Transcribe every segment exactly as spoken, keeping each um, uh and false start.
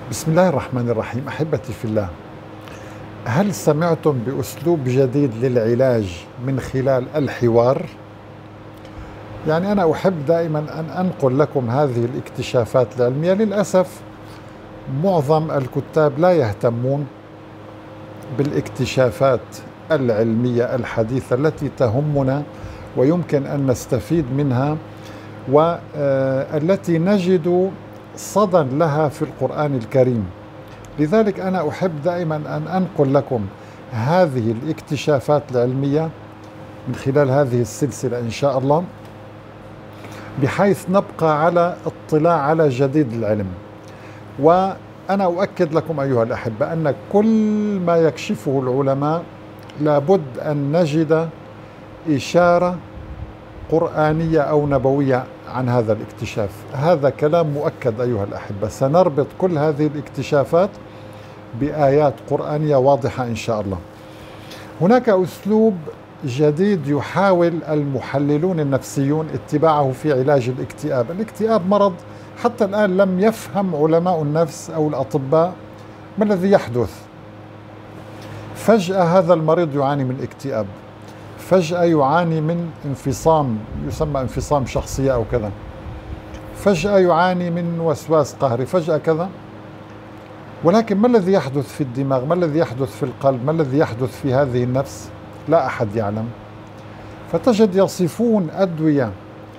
بسم الله الرحمن الرحيم. أحبتي في الله، هل سمعتم بأسلوب جديد للعلاج من خلال الحوار؟ يعني أنا أحب دائما أن أنقل لكم هذه الاكتشافات العلمية. للأسف معظم الكتاب لا يهتمون بالاكتشافات العلمية الحديثة التي تهمنا ويمكن أن نستفيد منها، والتي نجد صدى لها في القرآن الكريم. لذلك أنا أحب دائما أن أنقل لكم هذه الاكتشافات العلمية من خلال هذه السلسلة إن شاء الله، بحيث نبقى على اطلاع على جديد العلم. وأنا أؤكد لكم أيها الأحبة أن كل ما يكشفه العلماء لابد أن نجد إشارة قرآنية أو نبوية عن هذا الاكتشاف. هذا كلام مؤكد أيها الأحبة. سنربط كل هذه الاكتشافات بآيات قرآنية واضحة إن شاء الله. هناك أسلوب جديد يحاول المحللون النفسيون اتباعه في علاج الاكتئاب. الاكتئاب مرض حتى الآن لم يفهم علماء النفس أو الأطباء ما الذي يحدث. فجأة هذا المريض يعاني من اكتئاب، فجأة يعاني من انفصام يسمى انفصام شخصية أو كذا، فجأة يعاني من وسواس قهري، فجأة كذا. ولكن ما الذي يحدث في الدماغ؟ ما الذي يحدث في القلب؟ ما الذي يحدث في هذه النفس؟ لا أحد يعلم. فتجد يصفون أدوية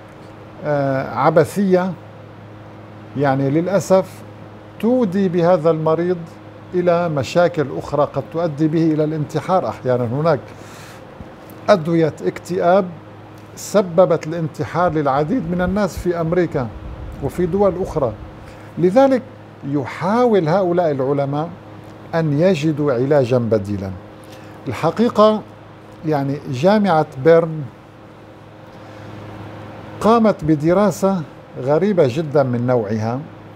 عبثية، يعني للأسف تودي بهذا المريض إلى مشاكل أخرى قد تؤدي به إلى الانتحار أحيانا. هناك أدوية اكتئاب سببت الانتحار للعديد من الناس في أمريكا وفي دول أخرى. لذلك يحاول هؤلاء العلماء أن يجدوا علاجا بديلا. الحقيقة يعني جامعة بيرن قامت بدراسة غريبة جدا من نوعها.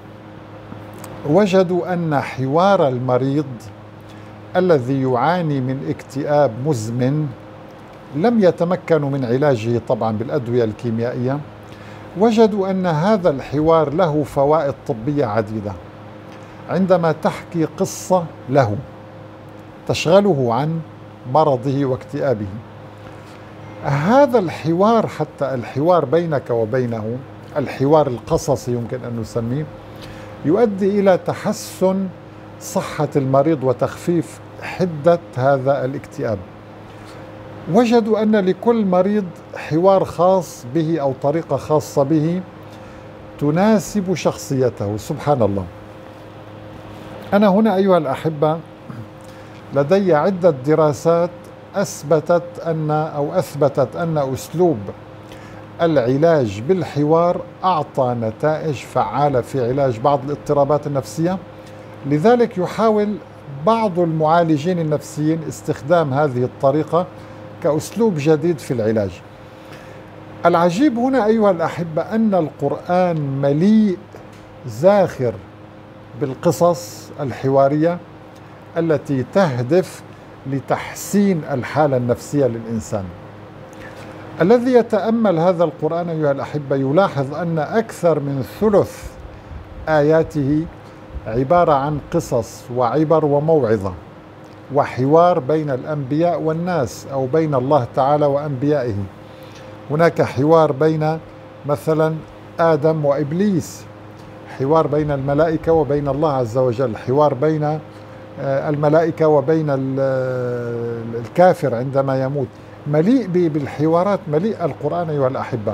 وجدوا أن حوار المريض الذي يعاني من اكتئاب مزمن لم يتمكنوا من علاجه طبعا بالأدوية الكيميائية. وجدوا أن هذا الحوار له فوائد طبية عديدة. عندما تحكي قصة له تشغله عن مرضه واكتئابه، هذا الحوار، حتى الحوار بينك وبينه، الحوار القصصي يمكن أن نسميه، يؤدي إلى تحسن صحة المريض وتخفيف حدة هذا الاكتئاب. وجدوا أن لكل مريض حوار خاص به أو طريقة خاصة به تناسب شخصيته. سبحان الله. أنا هنا أيها الأحبة لدي عدة دراسات أثبتت أن أو أثبتت أن أسلوب العلاج بالحوار أعطى نتائج فعالة في علاج بعض الاضطرابات النفسية. لذلك يحاول بعض المعالجين النفسيين استخدام هذه الطريقة كأسلوب جديد في العلاج. العجيب هنا أيها الأحبة أن القرآن مليء زاخر بالقصص الحوارية التي تهدف لتحسين الحالة النفسية للإنسان. الذي يتأمل هذا القرآن أيها الأحبة يلاحظ أن أكثر من ثلث آياته عبارة عن قصص وعبر وموعظة وحوار بين الأنبياء والناس أو بين الله تعالى وأنبيائه. هناك حوار بين مثلا آدم وإبليس، حوار بين الملائكة وبين الله عز وجل، حوار بين الملائكة وبين الكافر عندما يموت. مليء بالحوارات، مليء القرآن أيها الأحبة.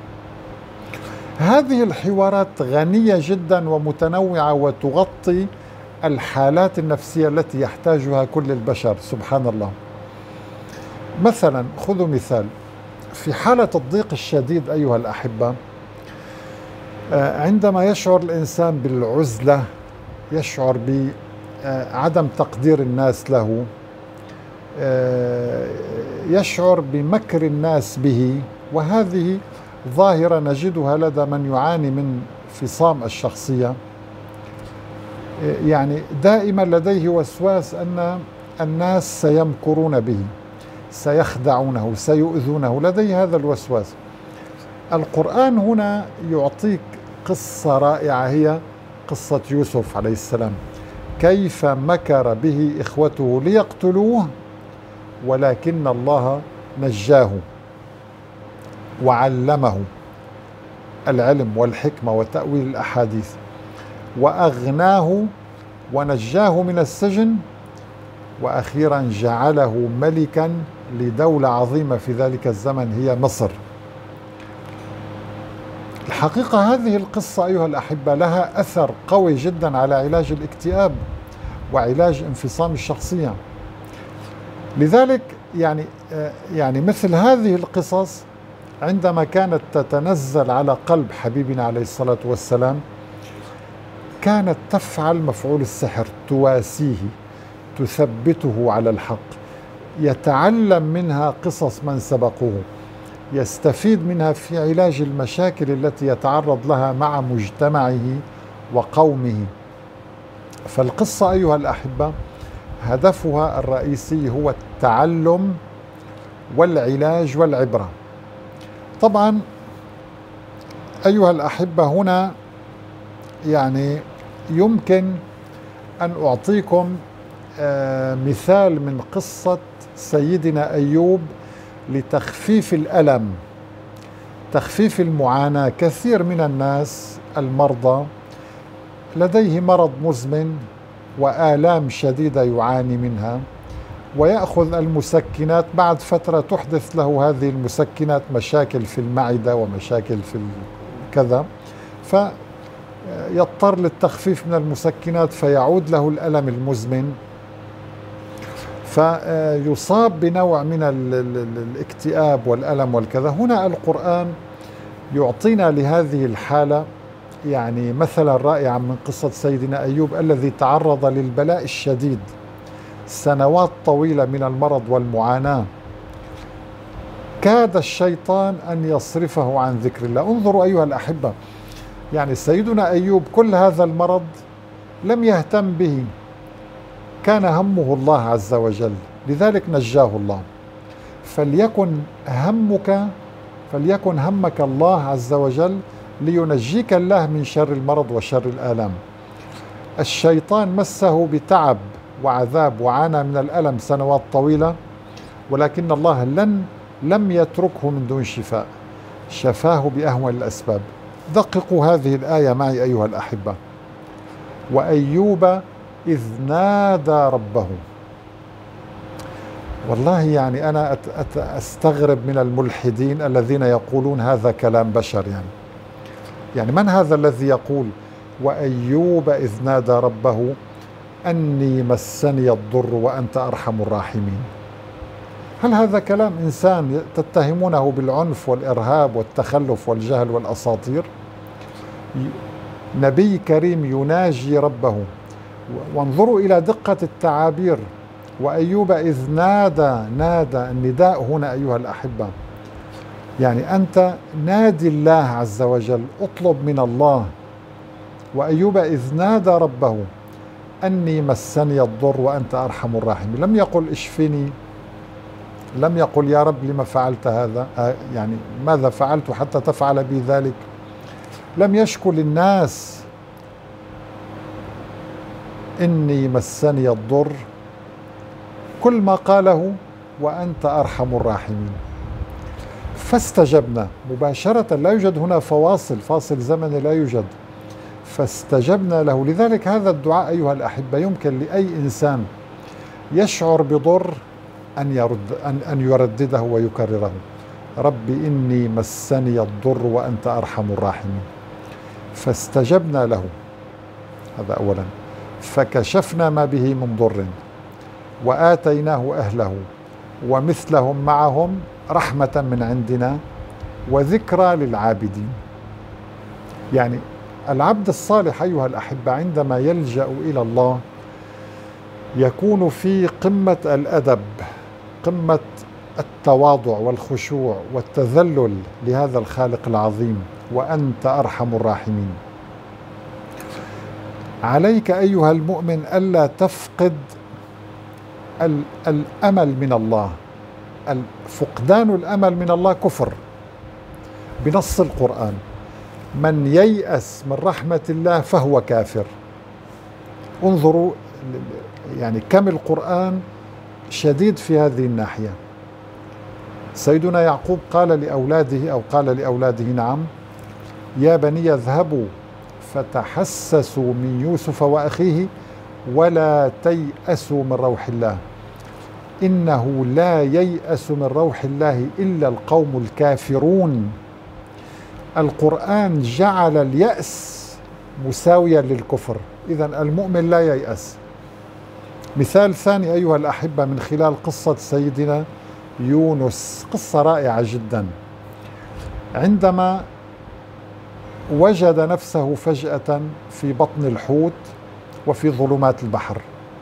هذه الحوارات غنية جدا ومتنوعة وتغطي الحالات النفسية التي يحتاجها كل البشر. سبحان الله. مثلا خذوا مثال في حالة الضيق الشديد أيها الأحبة، عندما يشعر الإنسان بالعزلة، يشعر بعدم تقدير الناس له، يشعر بمكر الناس به، وهذه ظاهرة نجدها لدى من يعاني من انفصام الشخصية. يعني دائما لديه وسواس أن الناس سيمكرون به، سيخدعونه، سيؤذونه، لديه هذا الوسواس. القرآن هنا يعطيك قصة رائعة، هي قصة يوسف عليه السلام، كيف مكر به إخوته ليقتلوه ولكن الله نجاه وعلمه العلم والحكمة وتأويل الأحاديث، وأغناه ونجاه من السجن، وأخيرا جعله ملكا لدولة عظيمة في ذلك الزمن هي مصر. الحقيقة هذه القصة أيها الأحبة لها أثر قوي جدا على علاج الاكتئاب وعلاج انفصام الشخصية. لذلك يعني يعني مثل هذه القصص عندما كانت تتنزل على قلب حبيبنا عليه الصلاة والسلام كانت تفعل مفعول السحر، تواسيه، تثبته على الحق، يتعلم منها قصص من سبقوه، يستفيد منها في علاج المشاكل التي يتعرض لها مع مجتمعه وقومه. فالقصة أيها الأحبة هدفها الرئيسي هو التعلم والعلاج والعبرة. طبعا أيها الأحبة هنا يعني يمكن أن أعطيكم مثال من قصة سيدنا أيوب لتخفيف الألم، تخفيف المعاناة. كثير من الناس المرضى لديه مرض مزمن وآلام شديدة يعاني منها، ويأخذ المسكنات، بعد فترة تحدث له هذه المسكنات مشاكل في المعدة ومشاكل في كذا، فيضطر للتخفيف من المسكنات فيعود له الألم المزمن، فيصاب بنوع من الاكتئاب والألم والكذا. هنا القرآن يعطينا لهذه الحالة يعني مثلا رائعا من قصة سيدنا أيوب الذي تعرض للبلاء الشديد، سنوات طويلة من المرض والمعاناة، كاد الشيطان أن يصرفه عن ذكر الله. انظروا أيها الأحبة، يعني سيدنا أيوب كل هذا المرض لم يهتم به، كان همه الله عز وجل، لذلك نجاه الله. فليكن همك فليكن همك الله عز وجل لينجيك الله من شر المرض وشر الآلام. الشيطان مسه بتعب وعذاب وعانى من الألم سنوات طويلة، ولكن الله لن لم يتركه من دون شفاء، شفاه بأهون الأسباب. دققوا هذه الآية معي أيها الأحبة: وأيوب إذ نادى ربه. والله يعني أنا أستغرب من الملحدين الذين يقولون هذا كلام بشر. يعني يعني من هذا الذي يقول وأيوب إذ نادى ربه أني مسني الضر وأنت أرحم الراحمين؟ هل هذا كلام إنسان تتهمونه بالعنف والإرهاب والتخلف والجهل والأساطير؟ نبي كريم يناجي ربه، وانظروا إلى دقة التعابير. وأيوب إذ نادى، نادى، النداء هنا أيها الأحبة يعني أنت نادي الله عز وجل، اطلب من الله. وأيوب إذ نادى ربه أني مسني الضر وأنت أرحم الراحمين. لم يقل اشفني، لم يقل يا رب لما فعلت هذا، يعني ماذا فعلت حتى تفعل بي ذلك. لم يشكو للناس إني مسني الضر، كل ما قاله وأنت أرحم الراحمين. فاستجبنا مباشرة، لا يوجد هنا فواصل، فاصل زمني لا يوجد، فاستجبنا له. لذلك هذا الدعاء أيها الأحبة يمكن لأي إنسان يشعر بضر أن يرد أن أن يردده ويكرره: رب إني مسني الضر وأنت أرحم الراحمين. فاستجبنا له، هذا أولا. فكشفنا ما به من ضر وآتيناه أهله ومثلهم معهم رحمة من عندنا وذكرى للعابدين. يعني العبد الصالح أيها الأحبة عندما يلجأ إلى الله يكون في قمة الأدب، قمة التواضع والخشوع والتذلل لهذا الخالق العظيم، وأنت أرحم الراحمين. عليك أيها المؤمن ألا تفقد الأمل من الله. فقدان الأمل من الله كفر بنص القرآن. من ييأس من رحمة الله فهو كافر. انظروا يعني كم القرآن شديد في هذه الناحية. سيدنا يعقوب قال لأولاده أو قال لأولاده نعم: يا بني اذهبوا فتحسسوا من يوسف وأخيه ولا تيأسوا من روح الله إنه لا ييأس من روح الله إلا القوم الكافرون. القرآن جعل اليأس مساويا للكفر، إذن المؤمن لا ييأس. مثال ثاني أيها الأحبة من خلال قصة سيدنا يونس، قصة رائعة جدا. عندما وجد نفسه فجأة في بطن الحوت وفي ظلمات البحر،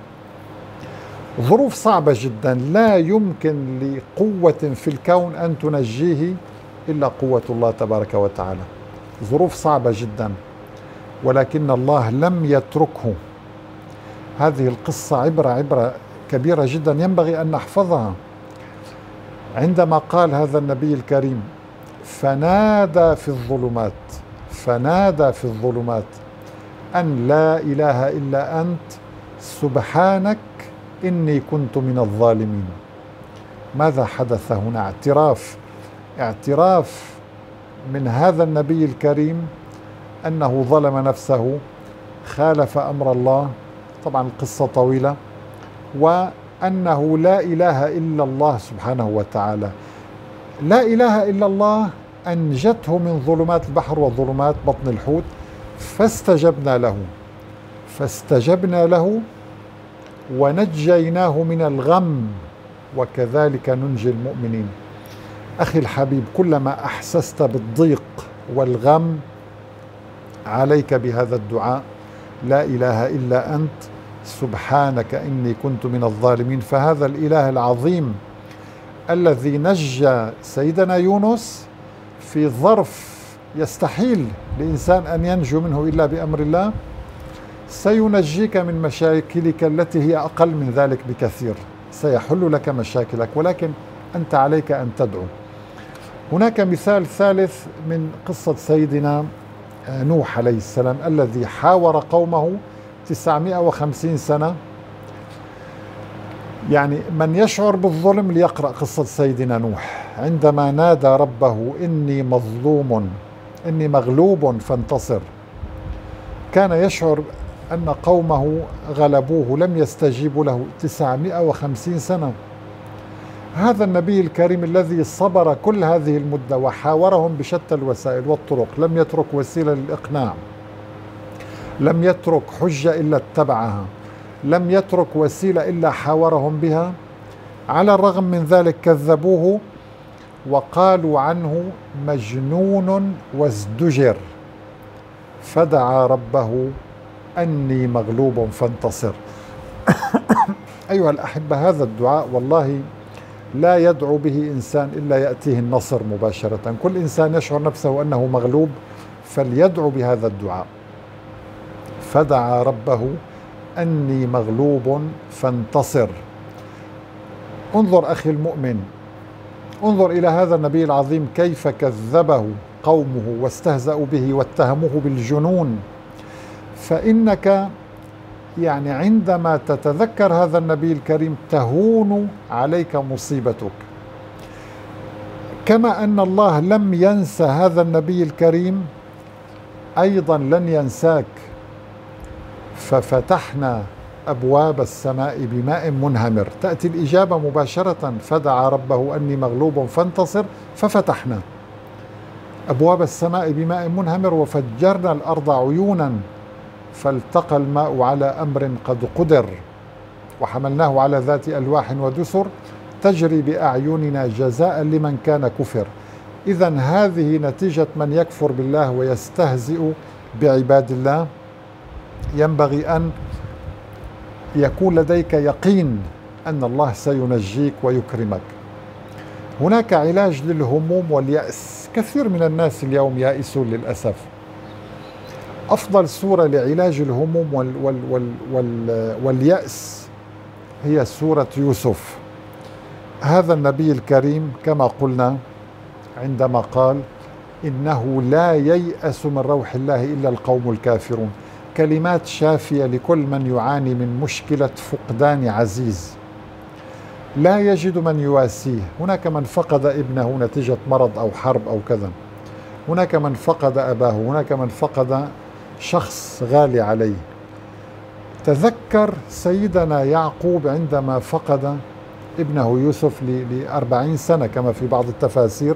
ظروف صعبة جدا، لا يمكن لقوة في الكون أن تنجيه إلا قوة الله تبارك وتعالى. ظروف صعبة جدا، ولكن الله لم يتركه. هذه القصة عبرة عبرة كبيرة جدا ينبغي أن نحفظها. عندما قال هذا النبي الكريم: فنادى في الظلمات فنادى في الظلمات أن لا إله إلا أنت سبحانك إني كنت من الظالمين. ماذا حدث هنا؟ اعتراف اعتراف من هذا النبي الكريم أنه ظلم نفسه، خالف أمر الله، طبعا القصة طويلة، وأنه لا إله إلا الله سبحانه وتعالى. لا إله إلا الله أنجته من ظلمات البحر وظلمات بطن الحوت، فاستجبنا له فاستجبنا له ونجيناه من الغم وكذلك ننجي المؤمنين. أخي الحبيب، كلما أحسست بالضيق والغم عليك بهذا الدعاء: لا إله إلا أنت سبحانك إني كنت من الظالمين. فهذا الإله العظيم الذي نجى سيدنا يونس في ظرف يستحيل لإنسان أن ينجو منه إلا بأمر الله، سينجيك من مشاكلك التي هي أقل من ذلك بكثير. سيحل لك مشاكلك، ولكن أنت عليك أن تدعو. هناك مثال ثالث من قصة سيدنا نوح عليه السلام الذي حاور قومه تسعمائة وخمسين سنة. يعني من يشعر بالظلم ليقرأ قصة سيدنا نوح عندما نادى ربه: إني مظلوم إني مغلوب فانتصر. كان يشعر أن قومه غلبوه، لم يستجيبوا له تسعمائة وخمسين سنة. هذا النبي الكريم الذي صبر كل هذه المدة وحاورهم بشتى الوسائل والطرق، لم يترك وسيلة للإقناع، لم يترك حجة إلا اتبعها، لم يترك وسيلة إلا حاورهم بها. على الرغم من ذلك كذبوه وقالوا عنه مجنون وازدجر، فدعا ربه أني مغلوب فانتصر. أيها الأحبة، هذا الدعاء والله لا يدعو به إنسان إلا يأتيه النصر مباشرة. كل إنسان يشعر نفسه أنه مغلوب فليدعو بهذا الدعاء: فدعا ربه أني مغلوب فانتصر. انظر أخي المؤمن، انظر إلى هذا النبي العظيم كيف كذبه قومه واستهزأوا به واتهموه بالجنون. فإنك يعني عندما تتذكر هذا النبي الكريم تهون عليك مصيبتك، كما أن الله لم ينسى هذا النبي الكريم أيضا لن ينساك. ففتحنا أبواب السماء بماء منهمر، تأتي الإجابة مباشرة: فدعا ربه أني مغلوب فانتصر، ففتحنا أبواب السماء بماء منهمر وفجرنا الأرض عيونا فالتقى الماء على أمر قد قدر وحملناه على ذات ألواح ودسر تجري بأعيننا جزاء لمن كان كفر. إذن هذه نتيجة من يكفر بالله ويستهزئ بعباد الله. ينبغي أن يكون لديك يقين أن الله سينجيك ويكرمك. هناك علاج للهموم واليأس. كثير من الناس اليوم يائسون للأسف. أفضل سورة لعلاج الهموم وال وال وال وال واليأس هي سورة يوسف. هذا النبي الكريم كما قلنا عندما قال: إنه لا ييأس من روح الله إلا القوم الكافرون. كلمات شافية لكل من يعاني من مشكلة فقدان عزيز، لا يجد من يواسيه. هناك من فقد ابنه نتيجة مرض أو حرب أو كذا، هناك من فقد أباه، هناك من فقد شخص غالي عليه. تذكر سيدنا يعقوب عندما فقد ابنه يوسف لأربعين سنة كما في بعض التفاسير،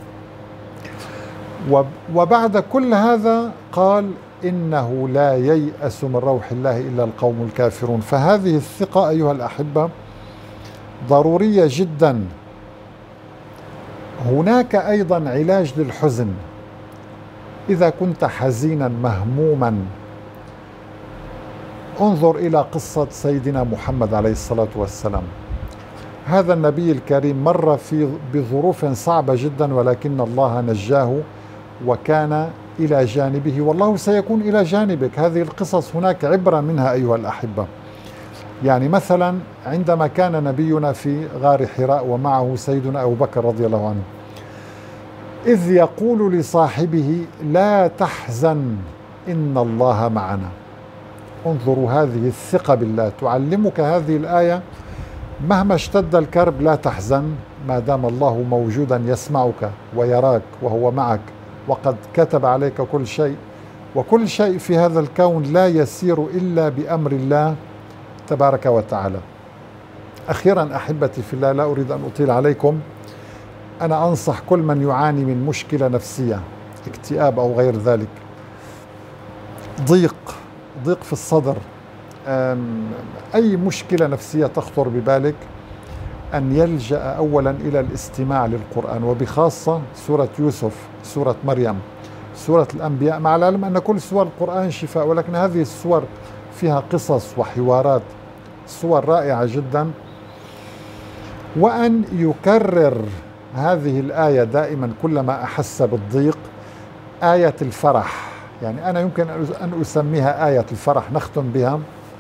وبعد كل هذا قال إنه لا ييأس من روح الله إلا القوم الكافرون. فهذه الثقة أيها الأحبة ضرورية جدا. هناك أيضا علاج للحزن. إذا كنت حزينا مهموما، انظر إلى قصة سيدنا محمد عليه الصلاة والسلام. هذا النبي الكريم مر في بظروف صعبة جدا، ولكن الله نجاه وكان إلى جانبه، والله سيكون إلى جانبك. هذه القصص هناك عبرة منها أيها الأحبة. يعني مثلا عندما كان نبينا في غار حراء ومعه سيدنا أبو بكر رضي الله عنه، إذ يقول لصاحبه لا تحزن إن الله معنا. انظروا هذه الثقة بالله، تعلمك هذه الآية مهما اشتد الكرب لا تحزن، ما دام الله موجودا يسمعك ويراك وهو معك، وقد كتب عليك كل شيء، وكل شيء في هذا الكون لا يسير إلا بأمر الله تبارك وتعالى. أخيرا أحبتي في الله، لا أريد أن أطيل عليكم، أنا أنصح كل من يعاني من مشكلة نفسية، اكتئاب أو غير ذلك، ضيق ضيق في الصدر، أي مشكلة نفسية تخطر ببالك، أن يلجأ أولا إلى الاستماع للقرآن، وبخاصة سورة يوسف، سورة مريم، سورة الأنبياء، مع العلم أن كل سور القرآن شفاء، ولكن هذه السور فيها قصص وحوارات، صور رائعة جدا. وأن يكرر هذه الآية دائما كلما أحس بالضيق، آية الفرح. يعني أنا يمكن أن أسميها آية الفرح، نختم بها: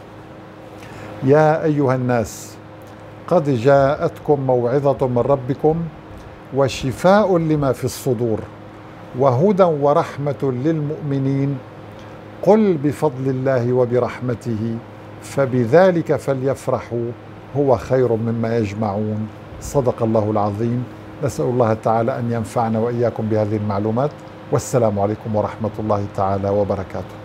يا أيها الناس قد جاءتكم موعظة من ربكم وشفاء لما في الصدور وهدى ورحمة للمؤمنين قل بفضل الله وبرحمته فبذلك فليفرحوا هو خير مما يجمعون. صدق الله العظيم. نسأل الله تعالى أن ينفعنا وإياكم بهذه المعلومات، والسلام عليكم ورحمة الله تعالى وبركاته.